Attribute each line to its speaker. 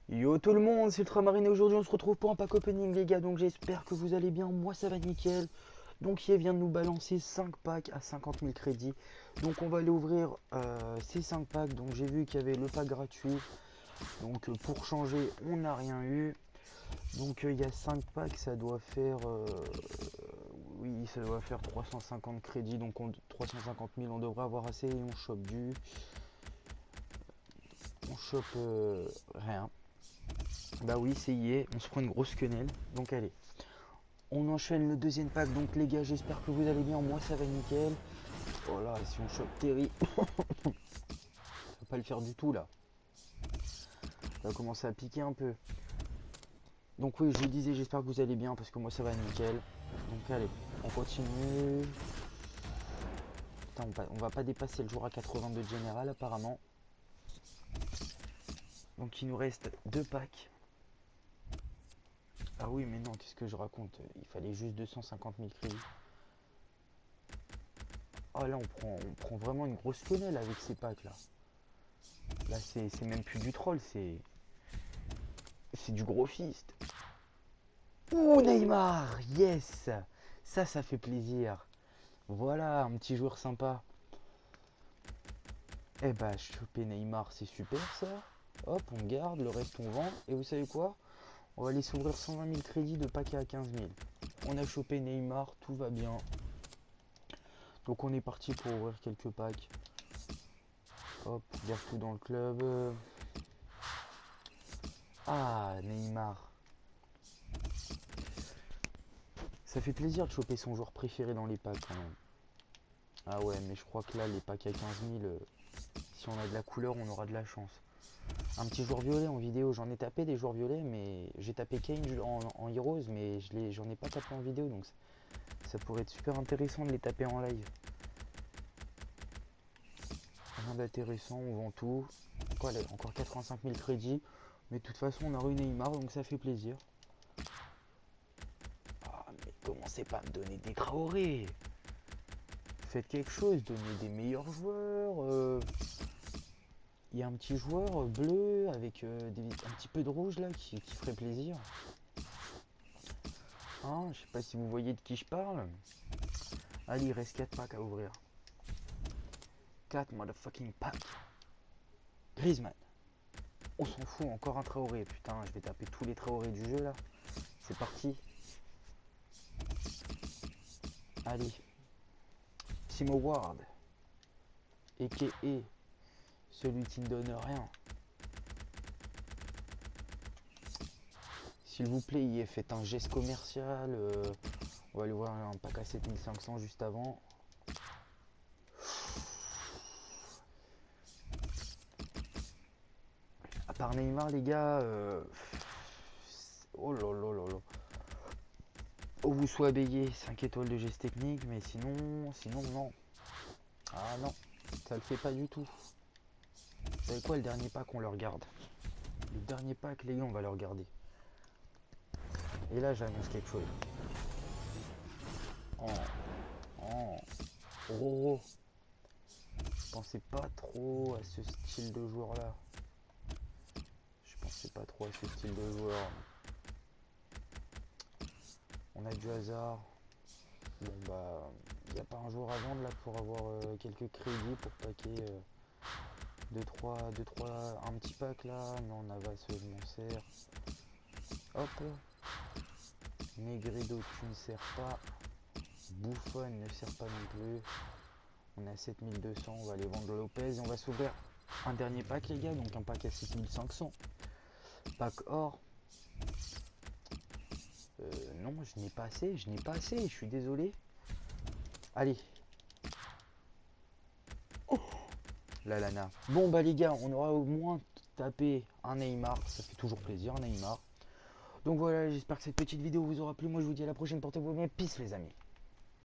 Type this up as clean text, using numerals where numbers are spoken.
Speaker 1: Yo tout le monde, c'est Ultramarine et aujourd'hui on se retrouve pour un pack opening les gars, donc j'espère que vous allez bien, moi ça va nickel. Donc il vient de nous balancer 5 packs à 50 000 crédits, donc on va aller ouvrir ces 5 packs. Donc j'ai vu qu'il y avait le pack gratuit, donc pour changer on n'a rien eu. Donc il y a 5 packs, ça doit faire oui ça doit faire 350 crédits, donc 350 000 on devrait avoir assez et on chope rien. Bah oui, c'est y est, on se prend une grosse quenelle, donc allez. On enchaîne le deuxième pack, donc les gars, j'espère que vous allez bien, moi ça va nickel. Oh là, si on chope Terry, ça va pas le faire du tout là. Ça va commencer à piquer un peu. Donc oui, je vous disais, j'espère que vous allez bien, parce que moi ça va nickel. Donc allez, on continue. Putain, on va pas dépasser le jour à 82 de général apparemment. Donc il nous reste 2 packs. Ah oui, mais non, qu'est-ce que je raconte? Il fallait juste 250 000 crédits. Oh là, on prend vraiment une grosse quenelle avec ces packs là. Là, c'est même plus du troll, c'est du gros fist. Ouh, Neymar, yes. Ça fait plaisir. Voilà, un petit joueur sympa. Eh bah, choper Neymar, c'est super ça. Hop, on garde, le reste on vend. Et vous savez quoi? On va aller s'ouvrir 120 000 crédits de paquet à 15 000. On a chopé Neymar, tout va bien. Donc on est parti pour ouvrir quelques packs. Hop, garde tout dans le club. Ah, Neymar. Ça fait plaisir de choper son joueur préféré dans les packs quand même. Ah ouais, mais je crois que là, les packs à 15 000, si on a de la couleur, on aura de la chance. Un petit joueur violet en vidéo, j'en ai tapé des joueurs violets, mais j'ai tapé Kane en Heroes, mais j'en ai pas tapé en vidéo, donc ça pourrait être super intéressant de les taper en live. Rien d'intéressant, on vend tout. Quoi, là, encore 85 000 crédits, mais de toute façon, on a eu Neymar, donc ça fait plaisir. Ah, mais commencez pas à me donner des Traoré. Faites quelque chose, donnez des meilleurs joueurs. Il y a un petit joueur bleu avec un petit peu de rouge là qui ferait plaisir. Hein, je sais pas si vous voyez de qui je parle. Allez, il reste 4 packs à ouvrir. 4 motherfucking packs. Griezmann. On s'en fout, encore un Traoré. Putain, je vais taper tous les Traoré du jeu là. C'est parti. Allez. Timo Ward. A.K.A. celui qui ne donne rien. S'il vous plaît, faites un geste commercial. On va aller voir un pack à 7500 juste avant. À part Neymar, les gars. Oh là là là là. Oh, vous soyez bélier, 5 étoiles de geste technique, mais sinon non. Ah non, ça le fait pas du tout. Vous savez quoi, le dernier pack, on le regarde. Le dernier pack, les gars, on va le regarder. Et là, j'annonce quelque chose. Oh. Je pensais pas trop à ce style de joueur là. Je pensais pas trop à ce style de joueur. On a du hasard. Bon bah, il n'y a pas un jour à vendre là pour avoir quelques crédits pour paquer 2-3, un petit pack là. Non, Navas, je m'en sers. Hop. Negredo, tu ne sers pas. Buffon ne sert pas non plus. On a 7200, on va aller vendre Lopez et on va s'ouvrir un dernier pack les gars, donc un pack à 6500. Pack or. Non, je n'ai pas assez, je suis désolé. Allez. Oh, la lana. Bon bah les gars, on aura au moins tapé un Neymar, ça fait toujours plaisir un Neymar. Donc voilà, j'espère que cette petite vidéo vous aura plu. Moi je vous dis à la prochaine, portez-vous bien, peace les amis.